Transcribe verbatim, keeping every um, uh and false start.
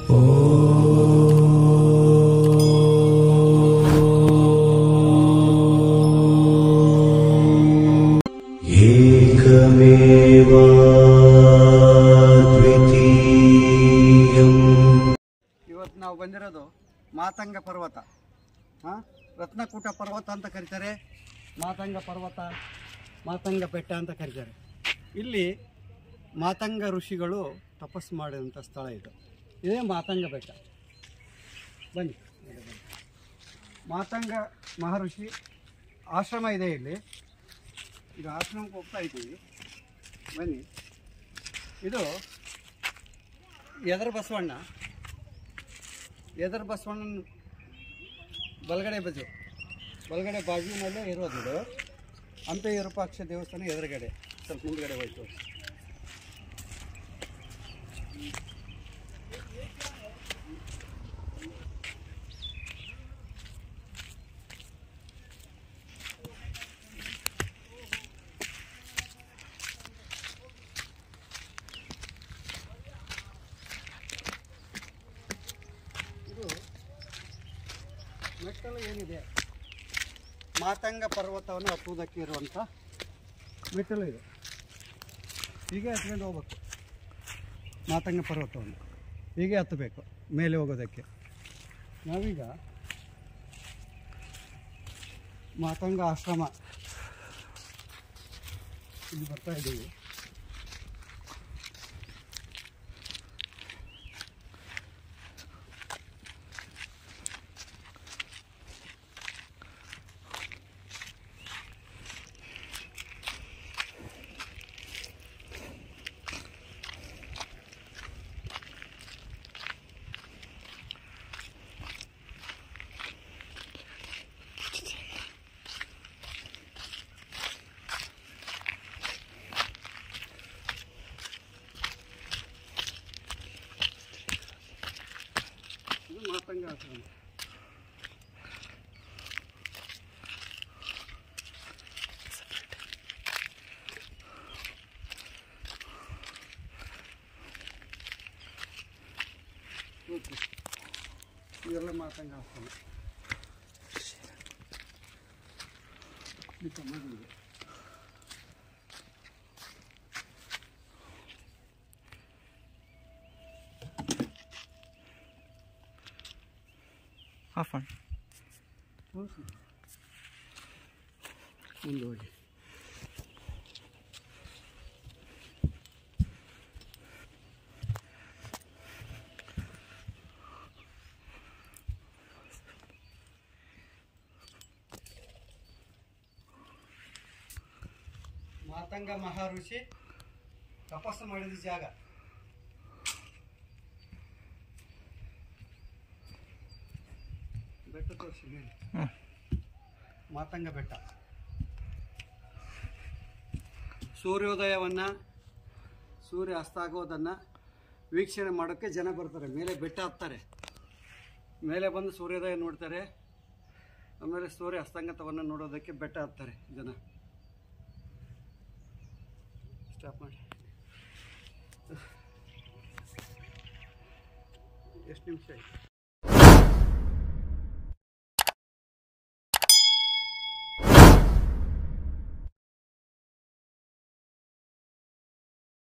ಇವತ್ತು ನಾವು ಬಂದಿರೋದು ಮಾತಂಗ ಪರ್ವತ, ಹಾಂ, ರತ್ನಕೂಟ ಪರ್ವತ ಅಂತ ಕರೀತಾರೆ, ಮಾತಂಗ ಪರ್ವತ, ಮಾತಂಗ ಬೆಟ್ಟ ಅಂತ ಕರೀತಾರೆ. ಇಲ್ಲಿ ಮಾತಂಗ ಋಷಿಗಳು ತಪಸ್ಸು ಮಾಡಿದಂಥ ಸ್ಥಳ ಇದು. ಇದೇ ಮಾತಂಗ ಬೆಟ್ಟ. ಬನ್ನಿ, ಮಾತಂಗ ಮಹರ್ಷಿ ಆಶ್ರಮ ಇದೆ ಇಲ್ಲಿ. ಈಗ ಆಶ್ರಮಕ್ಕೆ ಹೋಗ್ತಾ ಇದ್ದೀವಿ, ಬನ್ನಿ. ಇದು ಎದರ ಬಸವಣ್ಣ, ಎದರ ಬಸವಣ್ಣನ ಬಲಗಡೆ ಬಜು ಬಲಗಡೆ ಬಾಜುನಲ್ಲೇ ಇರೋದು ಇದು. ಹಂಪೆ ವಿರೂಪಾಕ್ಷ ದೇವಸ್ಥಾನ ಎದುರುಗಡೆ ಸ್ವಲ್ಪ ಮುಂದ್ಗಡೆ ಹೋಯ್ತು. ಇದು ಮೆಟ್ಟಲು ಏನಿದೆ, ಮಾತಂಗ ಪರ್ವತವನ್ನು ಹತ್ತುವುದಕ್ಕೆ ಇರುವಂಥ ಮೆಟ್ಟಲು ಇದು. ಹೀಗೆ ಹತ್ಕೊಂಡು ಹೋಗ್ಬೇಕು ಮಾತಂಗ ಪರ್ವತವನ್ನು, ಹೀಗೆ ಹತ್ತಬೇಕು ಮೇಲೆ ಹೋಗೋದಕ್ಕೆ. ನಾವೀಗ ಮಾತಂಗ ಆಶ್ರಮ ಇಲ್ಲಿ ಬರ್ತಾ ಇದ್ದೀವಿ. ಮಾತಂಗ ಆಶ್ರಮ. ಇದೆಲ್ಲ ಮಾತಂಗ ಆಶ್ರಮ. Have fun. ಮುಂದೆ ಹೋಗಿ. ಮಾತಂಗ ಮಹರ್ಷಿ ತಪಸ್ಸು ಮಾಡಿದ ಜಾಗ. ಬೆಟ್ಟ ತೋರಿಸಿ ಮೇಲೆ, ಮಾತಂಗ ಬೆಟ್ಟ. ಸೂರ್ಯೋದಯವನ್ನು, ಸೂರ್ಯ ಅಸ್ತ ಆಗೋದನ್ನು ವೀಕ್ಷಣೆ ಮಾಡೋಕ್ಕೆ ಜನ ಬರ್ತಾರೆ. ಮೇಲೆ ಬೆಟ್ಟ ಹತ್ತಾರೆ, ಮೇಲೆ ಬಂದು ಸೂರ್ಯೋದಯ ನೋಡ್ತಾರೆ. ಆಮೇಲೆ ಸೂರ್ಯ ಅಸ್ತಂಗತವನ್ನು ನೋಡೋದಕ್ಕೆ ಬೆಟ್ಟ ಹತ್ತಾರೆ ಜನ. ಸ್ಟಾಪ್ ಮಾಡಿ. ಎಷ್ಟು ನಿಮಿಷ ಆಯಿತು?